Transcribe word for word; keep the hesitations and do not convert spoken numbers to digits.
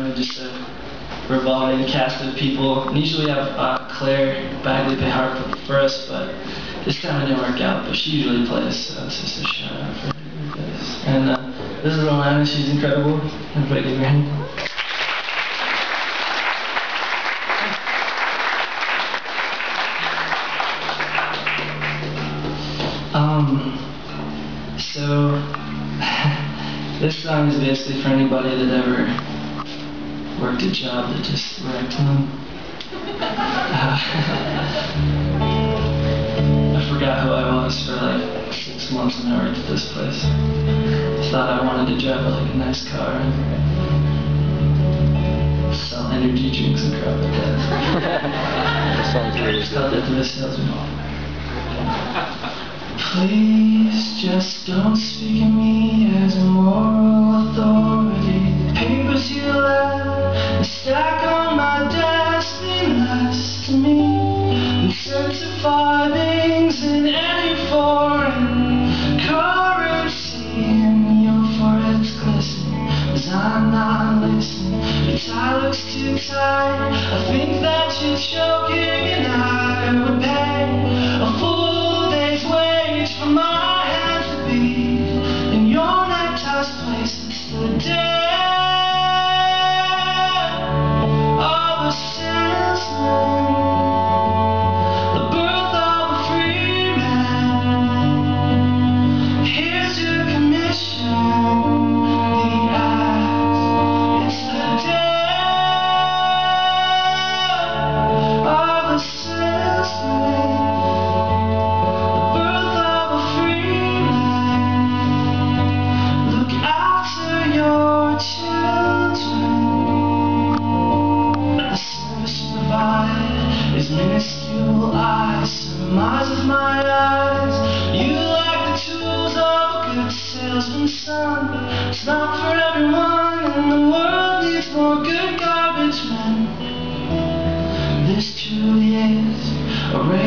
having just a revolving cast of people. And usually we have uh, Claire Bagley play harp for us, but this time it didn't work out. But she usually plays, so it's just a shout out for her, guys. And uh, this is Rolanda. She's incredible. Everybody give her a hand. Um, so, this song is basically for anybody that ever worked a job that just wrecked them. Uh, I forgot who I was for like six months when I worked at this place. I thought I wanted to drive like a nice car and sell energy drinks and crap like that. That sounds really I thought good. that to the salesman. Please just don't speak of me as a moral authority. The papers you left, the stack on my desk mean less to me than certified things in any foreign currency. And your forehead's glistening as I'm not listening. Your tie looks too tight. I think that you're choking, and I would pay a full day's wage for my hands to be in your neckties places the day of a salesman, the birth of a free man. Here's your commission, the act. It's the day of a salesman. Minuscule eyes, surmise of my eyes. You like the tools of a good salesman's son. It's not for everyone, and the world needs more good garbage men. This truly is a